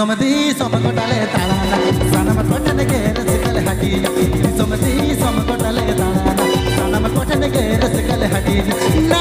सोमती सोम कोटले ताळाना सनम कोटने के रसकल हटी सोमती सोम कोटले ताळाना सनम कोटने के रसकल हटी ना